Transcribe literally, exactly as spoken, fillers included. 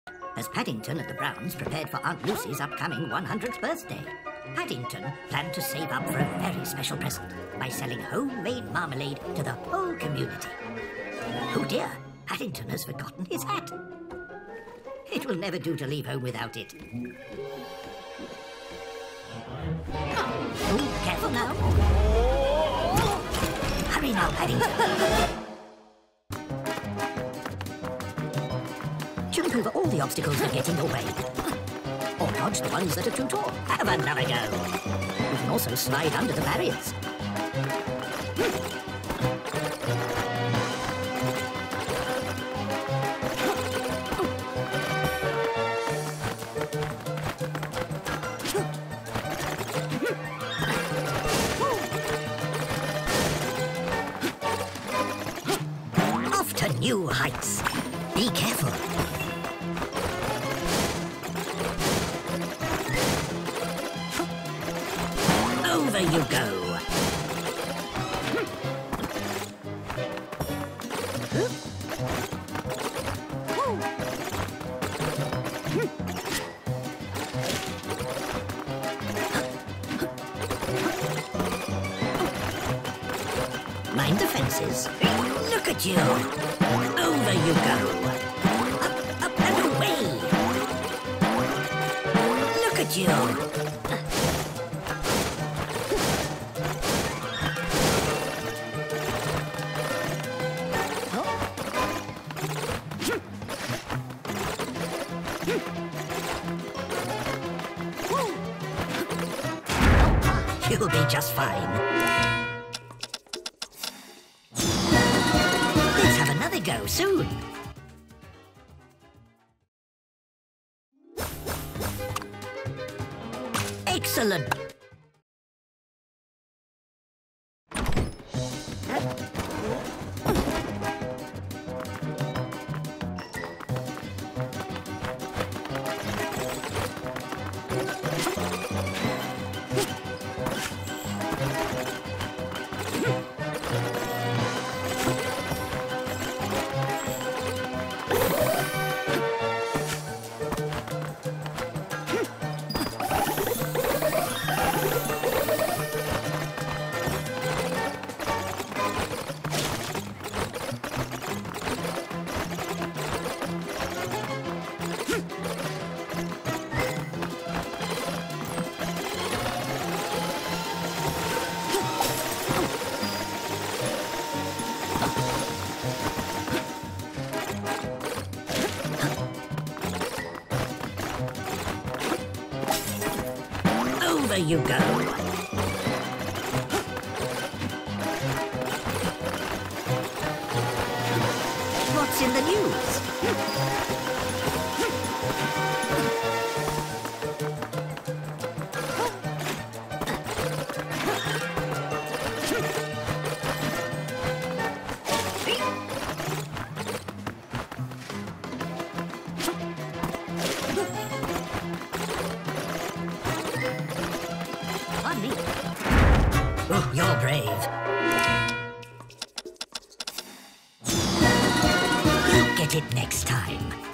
As Paddington and the Browns prepared for Aunt Lucy's upcoming one hundredth birthday, Paddington planned to save up for a very special present by selling homemade marmalade to the whole community. Oh dear, Paddington has forgotten his hat. It will never do to leave home without it. Oh, careful now. Hurry now, Paddington. Jump over all the obstacles that get in your way. Or dodge the ones that are too tall. Have another go. You can also slide under the barriers. Off to new heights. Be careful. Over you go. Mind the fences. Look at you. Over you go. Up, up and away. Look at you. You'll be just fine. Let's have another go soon. Excellent. Over you go. What's in the news? On me. Oh, you're brave. You'll get it next time.